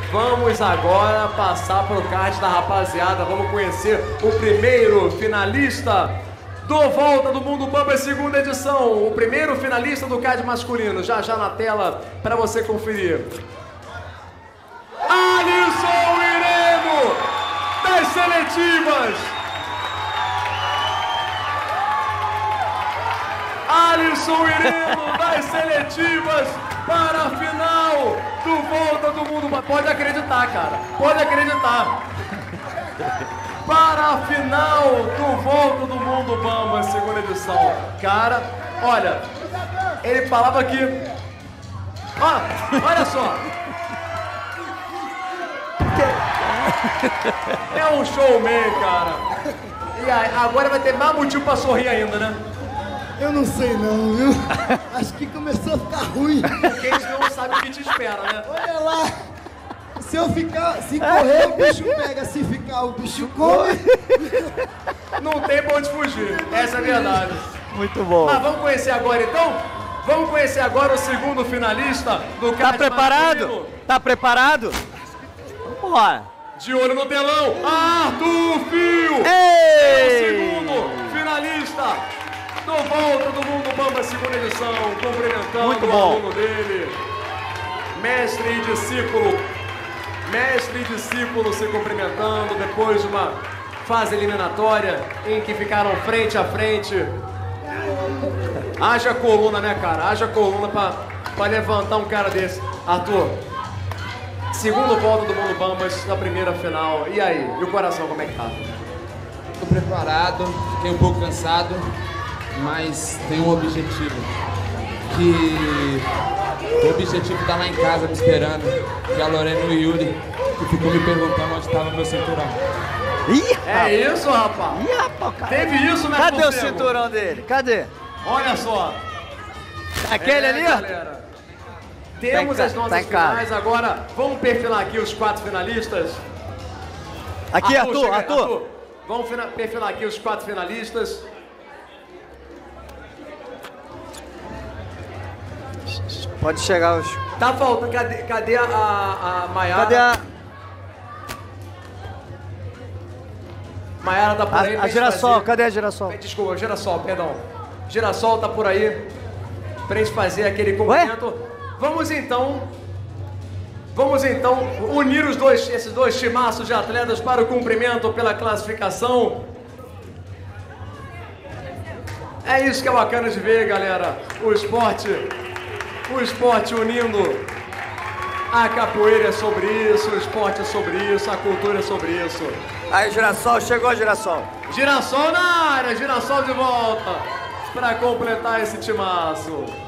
Vamos agora passar pro card da rapaziada. Vamos conhecer o primeiro finalista do Volta do Mundo Bamba, segunda edição. O primeiro finalista do card masculino. Já na tela para você conferir. Alisson Ireno, das seletivas. Alisson Ireno, das seletivas, para a final do Volta do Mundo Bamba. Pode acreditar, cara. Pode acreditar. Para a final do Volta do Mundo Bamba, segunda edição. Cara, olha, ele falava que... olha só. É um showman, cara. E aí, agora vai ter mais motivo pra sorrir ainda, né? Eu não sei não, viu? Acho que começou a ficar ruim. Porque eles não sabem o que te espera, né? Olha lá. Se correr, o bicho pega. Se ficar, o bicho come. Não tem pra onde fugir. Essa é a verdade. Muito bom. Mas vamos conhecer agora, então? Vamos conhecer agora o segundo finalista do card. Tá preparado? masculino. Tá preparado? Vambora. De olho no telão, Arthur Fio! Ei! É o segundo finalista do Volta do Mundo Bamba, segunda edição, cumprimentando Muito o bom. aluno dele. Mestre e discípulo. Mestre e discípulo se cumprimentando depois de uma fase eliminatória em que ficaram frente a frente. Haja coluna, né, cara? Haja coluna pra levantar um cara desse. Arthur, segundo Volta do Mundo Bambas na primeira final. E aí? E o coração, como é que tá? Tô preparado, fiquei um pouco cansado, mas tem um objetivo. O objetivo tá lá em casa me esperando, que é a Lorena e o Yuri, que ficou me perguntando onde estava o meu cinturão. Ih, É isso, rapaz? Ih, rapaz, cara. Teve isso, né, Cadê o Conselho? cinturão dele? Cadê? Olha só. Aquele ali, ó? Galera. Temos Tá em as nossas tá em casa. finais agora. Vamos perfilar aqui os 4 finalistas. Aqui, Arthur, chega aí, Arthur. Vamos perfilar aqui os 4 finalistas. Pode chegar os... Tá faltando. Cadê a Maiara? Cadê a... Maiara tá por aí. pra A gente Girassol, fazer- cadê a Girassol? Desculpa, Girassol, perdão. Girassol tá por aí pra gente fazer aquele cumprimento. Vamos então unir esses dois timaços de atletas para o cumprimento pela classificação. É isso que é bacana de ver, galera. O esporte unindo. A capoeira é sobre isso, o esporte é sobre isso, a cultura é sobre isso. Aí, Girassol, chegou, Girassol. Girassol na área, Girassol de volta para completar esse timaço.